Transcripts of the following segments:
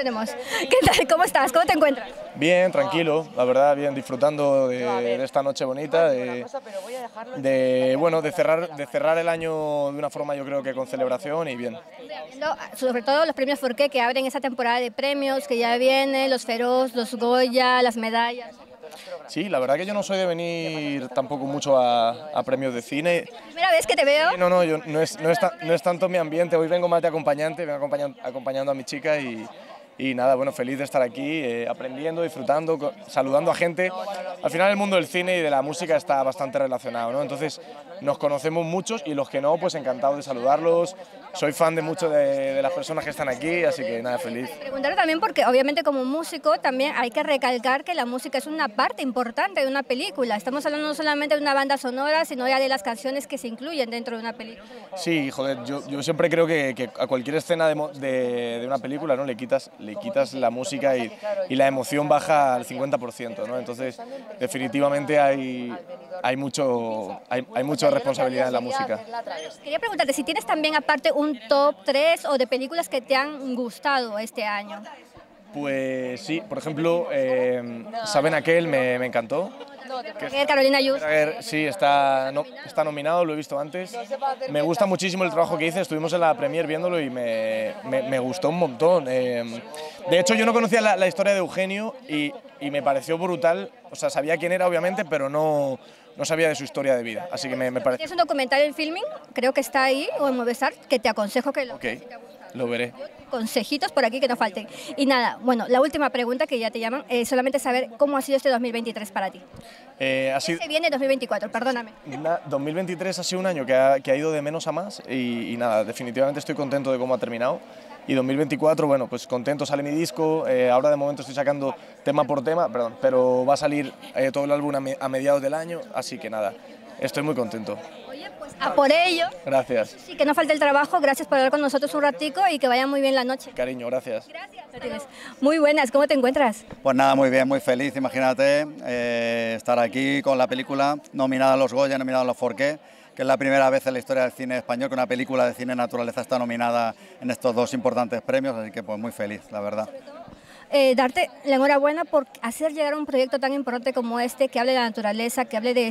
tenemos. ¿Qué tal? ¿Cómo estás? ¿Cómo te encuentras? Bien, tranquilo, la verdad, bien, disfrutando de esta noche bonita, bueno, de cerrar el año de una forma yo creo que con celebración y bien. Sobre todo los premios Forqué que abren esa temporada de premios que ya vienen, los Feroz, los Goya, las medallas. Sí, la verdad que yo no soy de venir tampoco mucho a premios de cine. ¿Primera vez que te veo? Sí, no, no es tanto mi ambiente, hoy vengo más de acompañante, vengo acompañando a mi chica y nada, bueno, feliz de estar aquí, aprendiendo, disfrutando, saludando a gente. Al final el mundo del cine y de la música está bastante relacionado, ¿no? Entonces nos conocemos muchos y los que no, pues encantado de saludarlos. Soy fan de muchos de las personas que están aquí, así que nada, feliz. Preguntar también porque obviamente como músico también hay que recalcar que la música es una parte importante de una película. Estamos hablando no solamente de una banda sonora, sino ya de las canciones que se incluyen dentro de una película. Sí, joder, yo siempre creo que a cualquier escena de una película, ¿no? le quitas la música y la emoción baja al 50%, ¿no? Entonces, definitivamente hay mucha responsabilidad en la música. Quería preguntarte si tienes también aparte un top 3 o de películas que te han gustado este año. Pues sí, por ejemplo, ¿Saben aquel? Me encantó. Carolina Ayuso. Sí, está nominado, lo he visto antes. Me gusta muchísimo el trabajo que hice, estuvimos en la premier viéndolo y me gustó un montón. De hecho, yo no conocía la historia de Eugenio y me pareció brutal. O sea, sabía quién era, obviamente, pero no sabía de su historia de vida. Así que me parece... Es un documental en Filming, creo que está ahí, o en Movistar, que te aconsejo que lo... Okay. Lo veré. Consejitos por aquí que no falten. Y nada, bueno, la última pregunta que ya te llaman, solamente saber cómo ha sido este 2023 para ti. Se viene 2024, perdóname. 2023 ha sido un año que ha ido de menos a más y nada, definitivamente estoy contento de cómo ha terminado. Y 2024, bueno, pues contento, sale mi disco, ahora de momento estoy sacando tema por tema, pero va a salir todo el álbum a mediados del año, así que nada, estoy muy contento. A por ello. Gracias. Sí, que no falte el trabajo, gracias por hablar con nosotros un ratico y que vaya muy bien la noche. Cariño, gracias. Gracias. Muy buenas, ¿cómo te encuentras? Pues nada, muy bien, muy feliz, imagínate, estar aquí con la película nominada a los Goya, nominada a los Forqué, que es la primera vez en la historia del cine español que una película de cine naturaleza está nominada en estos dos importantes premios, así que pues muy feliz, la verdad. Darte la enhorabuena por hacer llegar un proyecto tan importante como este, que hable de la naturaleza, que hable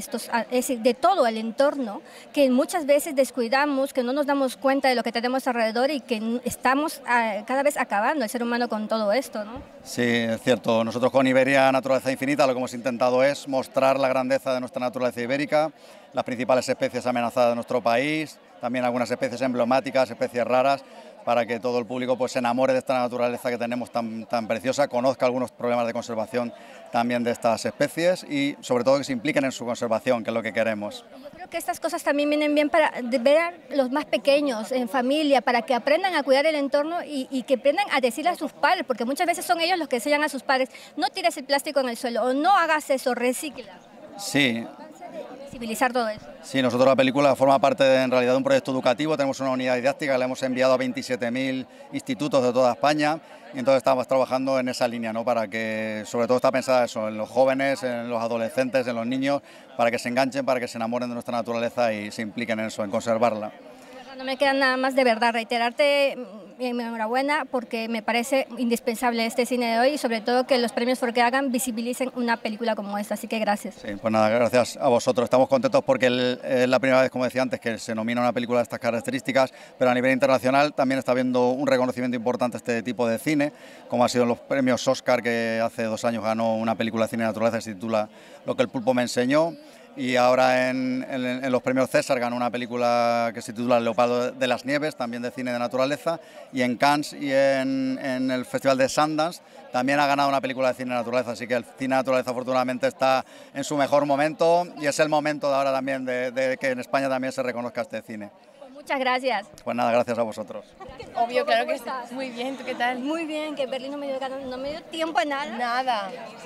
de todo el entorno, que muchas veces descuidamos, que no nos damos cuenta de lo que tenemos alrededor y que estamos cada vez acabando el ser humano con todo esto, ¿no? Sí, es cierto. Nosotros con Iberia Naturaleza Infinita lo que hemos intentado es mostrar la grandeza de nuestra naturaleza ibérica, las principales especies amenazadas de nuestro país, también algunas especies emblemáticas, especies raras, para que todo el público pues se enamore de esta naturaleza que tenemos tan preciosa, conozca algunos problemas de conservación también de estas especies y sobre todo que se impliquen en su conservación, que es lo que queremos. Yo creo que estas cosas también vienen bien para ver a los más pequeños en familia, para que aprendan a cuidar el entorno y que aprendan a decirle a sus padres, porque muchas veces son ellos los que enseñan a sus padres, no tires el plástico en el suelo o no hagas eso, recicla. Sí. Visibilizar todo eso. Sí, nosotros la película forma parte en realidad de un proyecto educativo, tenemos una unidad didáctica, la hemos enviado a 27.000 institutos de toda España y entonces estamos trabajando en esa línea, ¿no? Para que, sobre todo está pensada eso, en los jóvenes, en los adolescentes, en los niños, para que se enganchen, para que se enamoren de nuestra naturaleza y se impliquen en eso, en conservarla. No me queda nada más de verdad reiterarte mi enhorabuena porque me parece indispensable este cine de hoy y sobre todo que los premios Forqué hagan visibilicen una película como esta, así que gracias. Sí, pues nada, gracias a vosotros. Estamos contentos porque es la primera vez, como decía antes, que se nomina una película de estas características, pero a nivel internacional también está habiendo un reconocimiento importante a este tipo de cine, como ha sido en los premios Oscar, que hace 2 años ganó una película de cine de naturaleza que se titula Lo que el pulpo me enseñó. Y ahora en los premios César ganó una película que se titula El leopardo de las nieves, también de cine de naturaleza, y en Cannes y en el Festival de Sundance también ha ganado una película de cine de naturaleza, así que el cine de naturaleza afortunadamente está en su mejor momento y es el momento de ahora también de que en España también se reconozca este cine. Muchas gracias. Pues nada, gracias a vosotros. Obvio, claro que estás. Muy bien, ¿tú qué tal? Muy bien, que Berlín no me dio tiempo a nada. Nada.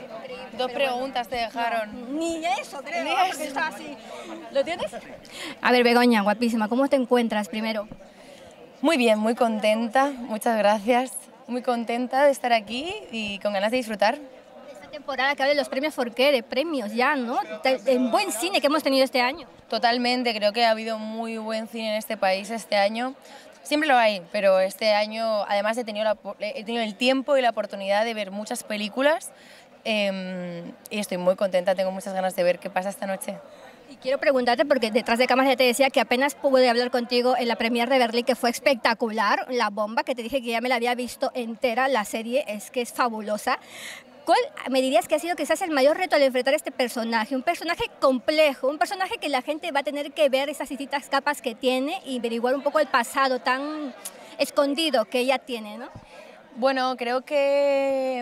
2 preguntas te dejaron. No, ni eso, creo. Ni eso. Está así. ¿Lo tienes? A ver, Begoña, guapísima, ¿cómo te encuentras primero? Muy bien, muy contenta, muchas gracias. Muy contenta de estar aquí y con ganas de disfrutar. Esta temporada que habla de los premios Forqué, de premios ya, ¿no? En buen cine que hemos tenido este año. Totalmente, creo que ha habido muy buen cine en este país este año. Siempre lo hay, pero este año además he tenido el tiempo y la oportunidad de ver muchas películas y estoy muy contenta, tengo muchas ganas de ver qué pasa esta noche. Y quiero preguntarte, porque detrás de cámaras ya te decía que apenas pude hablar contigo en la premier de Berlín, que fue espectacular, la bomba, que te dije que ya me la había visto entera, la serie es fabulosa. ¿Cuál me dirías que ha sido quizás el mayor reto al enfrentar este personaje? Un personaje complejo, un personaje que la gente va a tener que ver esas distintas capas que tiene y averiguar un poco el pasado tan escondido que ella tiene, ¿no? Bueno, creo que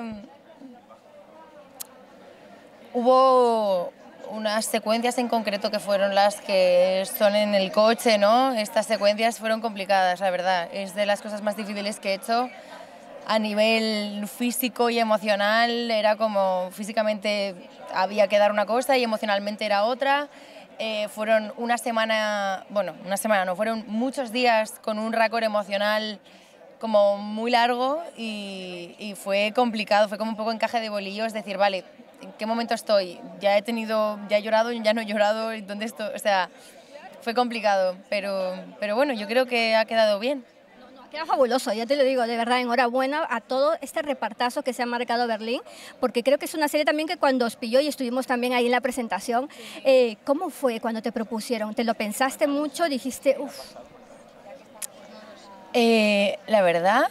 hubo unas secuencias en concreto que fueron las que son en el coche, ¿no? Estas secuencias fueron complicadas, la verdad. Es de las cosas más difíciles que he hecho. A nivel físico y emocional, era como físicamente había que dar una cosa y emocionalmente era otra. Fueron una semana no, fueron muchos días con un récord emocional como muy largo y fue complicado, fue como un poco encaje de bolillos, decir, vale, ¿en qué momento estoy? Ya he llorado, ya no he llorado, ¿dónde estoy? O sea, fue complicado, pero bueno, yo creo que ha quedado bien. Queda fabuloso, ya te lo digo, de verdad, enhorabuena a todo este repartazo que se ha marcado Berlín, porque creo que es una serie también que cuando os pilló y estuvimos también ahí en la presentación, ¿cómo fue cuando te propusieron? ¿Te lo pensaste mucho? ¿Dijiste, uff? La verdad,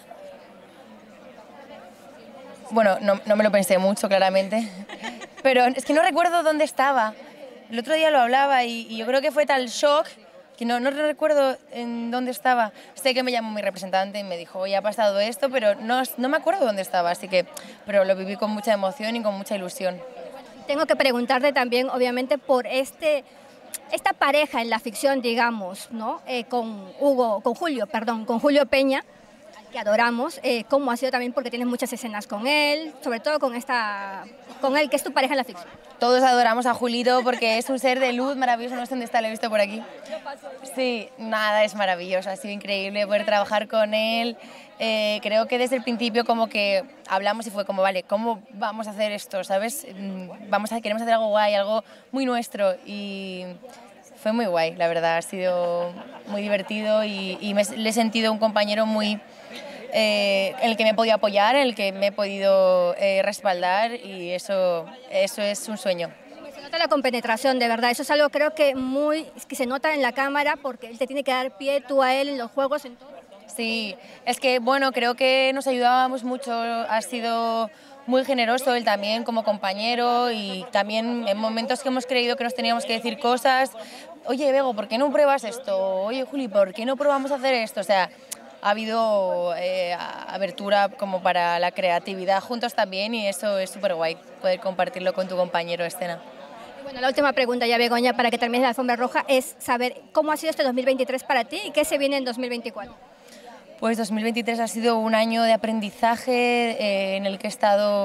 bueno, no me lo pensé mucho, claramente, pero es que no recuerdo dónde estaba. El otro día lo hablaba y yo creo que fue tal shock que no recuerdo en dónde estaba. Sé que me llamó mi representante y me dijo, oye, ha pasado esto, pero no me acuerdo dónde estaba, así que, pero lo viví con mucha emoción y con mucha ilusión. Tengo que preguntarte también, obviamente, por esta pareja en la ficción, digamos, ¿no? Con Julio Peña, que adoramos, cómo ha sido también porque tienes muchas escenas con él, sobre todo con él, que es tu pareja en la ficción. Todos adoramos a Julito porque es un ser de luz maravilloso, no sé dónde está, lo he visto por aquí. Sí, nada, es maravilloso, ha sido increíble poder trabajar con él. Creo que desde el principio como que hablamos y fue como, vale, ¿cómo vamos a hacer esto? ¿Sabes? Queremos hacer algo guay, algo muy nuestro y fue muy guay, la verdad, ha sido muy divertido y le he sentido un compañero muy... en el que me he podido apoyar, en el que me he podido respaldar y eso es un sueño. Se nota la compenetración, de verdad, eso es algo creo que se nota en la cámara porque él te tiene que dar pie tú a él en los juegos, en todo. Sí, es que bueno, creo que nos ayudábamos mucho, ha sido muy generoso él también como compañero y también en momentos que hemos creído que nos teníamos que decir cosas, oye Bego, ¿por qué no pruebas esto? Oye Juli, ¿por qué no probamos a hacer esto? O sea, ha habido abertura como para la creatividad juntos también y eso es súper guay, poder compartirlo con tu compañero de escena. Bueno, la última pregunta ya, Begoña, para que termines la alfombra roja, es saber cómo ha sido este 2023 para ti y qué se viene en 2024. Pues 2023 ha sido un año de aprendizaje en el que he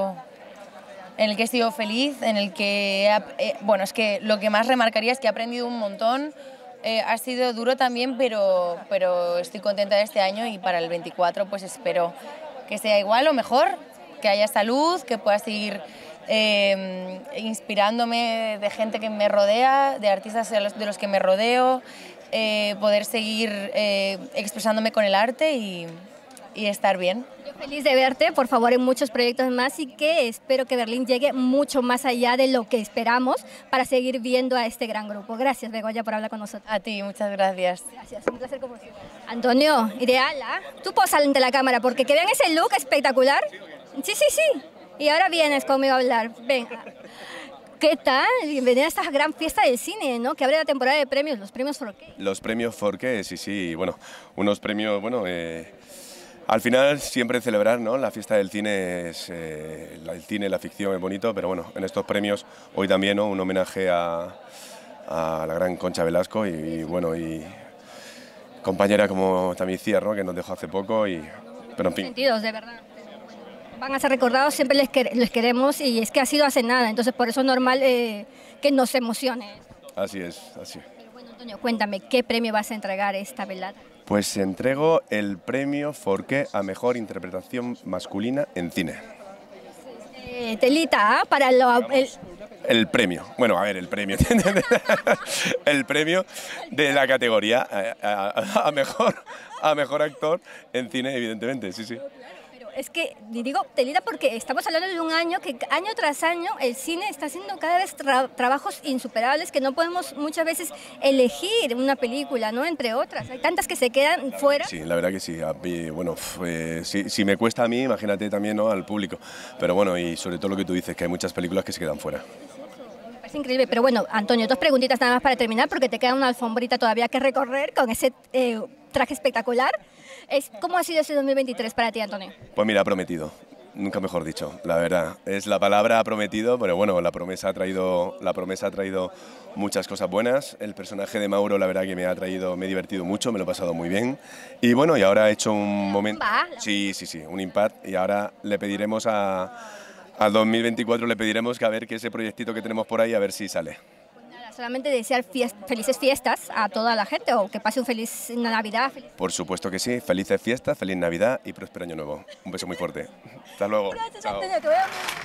sido feliz, en el que, bueno, es que lo que más remarcaría es que he aprendido un montón. Ha sido duro también, pero estoy contenta de este año y para el 24 pues espero que sea igual o mejor, que haya salud, que pueda seguir inspirándome de gente que me rodea, de artistas de los que me rodeo, poder seguir expresándome con el arte y estar bien. Yo feliz de verte, por favor, en muchos proyectos más y que espero que Berlín llegue mucho más allá de lo que esperamos para seguir viendo a este gran grupo. Gracias, Begoña, por hablar con nosotros. A ti, muchas gracias. Gracias, un placer como siempre. Antonio, ideal, ¿ah? Tú posa ante la cámara porque que vean ese look espectacular. Sí. Y ahora vienes conmigo a hablar. Venga. ¿Qué tal? Bienvenida a esta gran fiesta del cine, ¿no? Que abre la temporada de premios, los premios Forqué. Los premios Forqué, sí, bueno, unos premios, bueno, al final siempre celebrar, ¿no? La fiesta del cine es, el cine, la ficción es bonito, pero bueno, en estos premios hoy también, ¿no? Un homenaje a la gran Concha Velasco y bueno, y compañera como también Ciar, ¿no? Que nos dejó hace poco pero en fin. Sentidos, de verdad. Van a ser recordados, siempre les queremos y es que ha sido hace nada, entonces por eso es normal que nos emocione. Así es, así. Pero bueno, Antonio, cuéntame, ¿qué premio vas a entregar esta velada? Pues entrego el premio Forqué a Mejor Interpretación Masculina en Cine. Telita, ¿ah? Para El premio, bueno, a ver, el premio, el premio de la categoría a mejor actor en cine, evidentemente, sí, sí. Pero es que, digo, telita, porque estamos hablando de un año que año tras año el cine está haciendo cada vez trabajos insuperables que no podemos muchas veces elegir una película, ¿no? Entre otras, hay tantas que se quedan fuera. Sí, la verdad que sí. Bueno, si me cuesta a mí, imagínate también, ¿no?, al público. Pero bueno, y sobre todo lo que tú dices, que hay muchas películas que se quedan fuera. Es increíble, pero bueno, Antonio, 2 preguntitas nada más para terminar, porque te queda una alfombrita todavía que recorrer con ese traje espectacular. ¿Cómo ha sido ese 2023 para ti, Antonio? Pues mira, prometido, nunca mejor dicho, la verdad. Es la palabra prometido, pero bueno, la promesa ha traído muchas cosas buenas. El personaje de Mauro, la verdad que me he divertido mucho, me lo he pasado muy bien. Y bueno, y ahora he hecho un momento... Sí, un impact, y ahora le pediremos al 2024 le pediremos que a ver que ese proyectito que tenemos por ahí, a ver si sale. Pues nada, solamente desear felices fiestas a toda la gente, o que pase un feliz Navidad. Por supuesto que sí, felices fiestas, feliz Navidad y próspero año nuevo. Un beso muy fuerte. Hasta luego. Gracias, Chao. Antonio, que vaya muy bien.